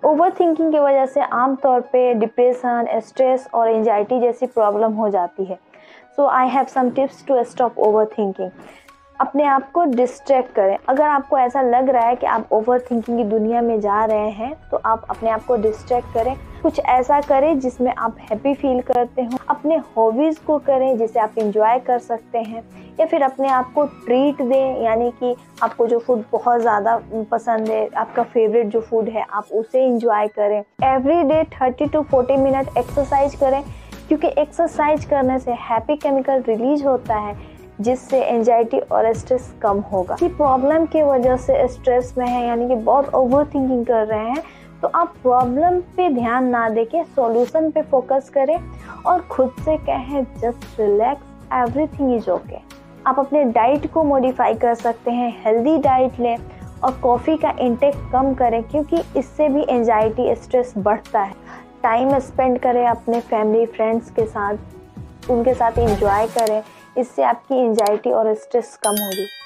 Over thinking की वजह से आमतौर पे डिप्रेशन, स्ट्रेस और एंजाइटी जैसी प्रॉब्लम हो जाती है। So I have some tips to stop overthinking. अपने आप को डिस्ट्रैक्ट करें। अगर आपको ऐसा लग रहा है कि आप ओवर थिंकिंग की दुनिया में जा रहे हैं तो आप अपने आप को डिस्ट्रैक्ट करें। कुछ ऐसा करें जिसमें आप हैप्पी फील करते हो। अपने हॉबीज़ को करें जिसे आप इंजॉय कर सकते हैं, या फिर अपने आप को ट्रीट दें, यानी कि आपको जो फूड बहुत ज़्यादा पसंद है, आपका फेवरेट जो फूड है, आप उसे इंजॉय करें। Every day 30 to 40 minute exercise करें, क्योंकि एक्सरसाइज करने से हैप्पी केमिकल रिलीज होता है जिससे एंजाइटी और स्ट्रेस कम होगा। कि प्रॉब्लम की वजह से स्ट्रेस में है, यानी कि बहुत ओवर थिंकिंग कर रहे हैं, तो आप प्रॉब्लम पे ध्यान ना देके सॉल्यूशन पे फोकस करें और खुद से कहें just relax, everything is okay. आप अपने डाइट को मॉडिफाई कर सकते हैं, हेल्दी डाइट लें और कॉफ़ी का इंटेक कम करें, क्योंकि इससे भी एंजाइटी स्ट्रेस बढ़ता है। टाइम स्पेंड करें अपने फैमिली फ्रेंड्स के साथ, उनके साथ एंजॉय करें, इससे आपकी एंजाइटी और स्ट्रेस कम होगी।